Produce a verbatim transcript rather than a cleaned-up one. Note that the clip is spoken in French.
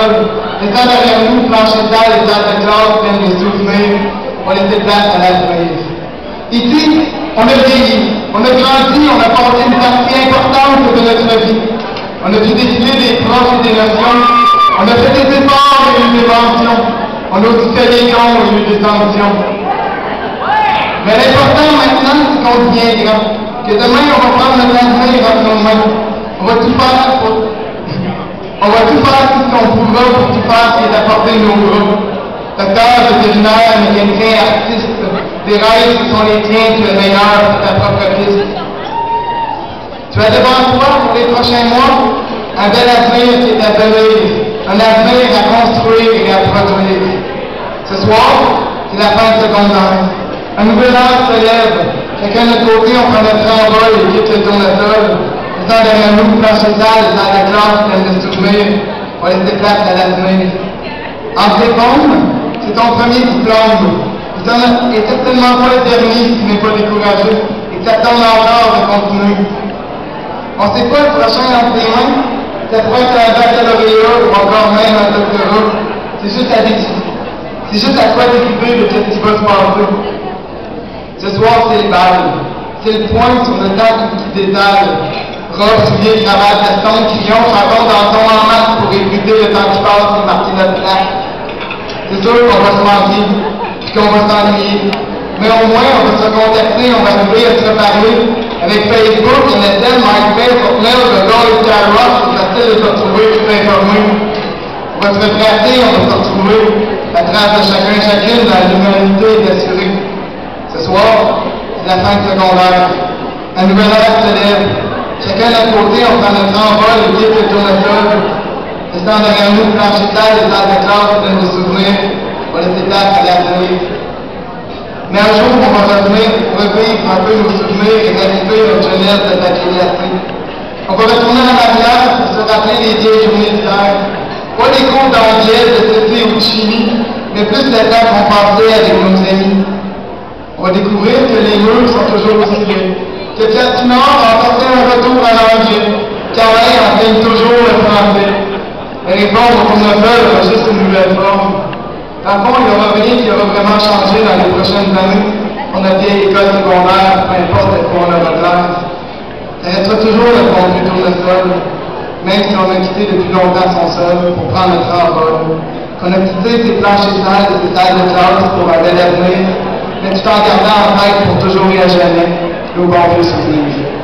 tournesol. Laissant derrière nous, plancher de salle et salles de classe pleines de souvenirs pour laisser place à la surprise. Ici, on a vieilli, on a grandi, on a passé une partie importante de notre vie. On a dû défiler des proches et des notions. On a fait des efforts et eu des mentions. On a aussi fait des cons et eu des sanctions. Mais l'important maintenant, c'est qu'on devient grand. Que demain, on va prendre notre avenir entre nos mains. On va tout faire pour... On va tout faire tout ce qu'on pourra pour tout faire ce qui est apporté nos groupes. Docteur, vétérinaire, mécanicien, artiste, des rêves qui sont les tiens, tu es le meilleur sur ta propre piste. Tu as devant toi, pour les prochains mois, un bel avenir qui est à venir, un avenir à construire et à produire. Ce soir, c'est la fin de secondaire. Un nouvel âge se lève. Chacun de notre côté, on prend notre envol et quitte le tournesol. Laissant derrière nous, plancher sale, dans la classe pleine de souvenirs, pour laisser place à l'avenir. En seconde, c'est ton premier diplôme. Il n'est certainement pas le dernier si tu n'es pas découragé et que ça tombe encore de continuer. On ne sait pas le prochain entre tes mains, ça pourrait être un baccalauréat ou encore même un doctorat. C'est juste à décider. C'est juste à toi décider de ce qui va se passer. Ce soir, c'est le bal. C'est le point sur le temps qui détale. Robe, souliers, cravate, veston, crayon, chacun dans ton en masse pour éviter le temps qui passe et marquer notre place. C'est sûr qu'on va se manquer, puis qu'on va s'ennuyer. Mais au moins, on va se contacter, on va arriver à se reparler. Avec Facebook, M S N, MySpace, Hotmail, le Google et Skyrock, c'est facile de se retrouver tout informé. On va se retracer, on va se retrouver. La trace de chacun et chacune dans l'humanité est assurée. Ce soir, c'est la fin de secondaire. Un nouvel âge se lève. Chacun de notre côté, on prend notre envol et quitte le tournesol. Laissant derrière nous plancher de salle et salles de classe pleines de souvenirs. On va laisser place à l'avenir. Mais un jour, on va revenir, revivre un peu nos souvenirs et raviver notre jeunesse de bachelier. On va retourner en arrière pour se rappeler les vieilles journées d'hier. Pas des cours d'anglais, de C C ou de chimie, mais plus le temps qu'on passait avec nos amis. On va découvrir que les murs sont toujours aussi laids, que Catinor a apporté un retour à l'anglais, qu'Alain enseigne toujours le français. Et répondre au tournesol va juste une nouvelle forme. Dans le fond, il n'y aura rien qui aura vraiment changé dans les prochaines années pour notre vieille école secondaire, peu importe de quoi on aura l'air. Ça restera toujours le bon vieux tournesol, même si on a quitté depuis longtemps son sol pour prendre notre envol. Qu'on a quitté ses planchers sales et ses salles de classe pour un bel avenir, mais tout en gardant en tête pour toujours et à jamais nos bons vieux souvenirs.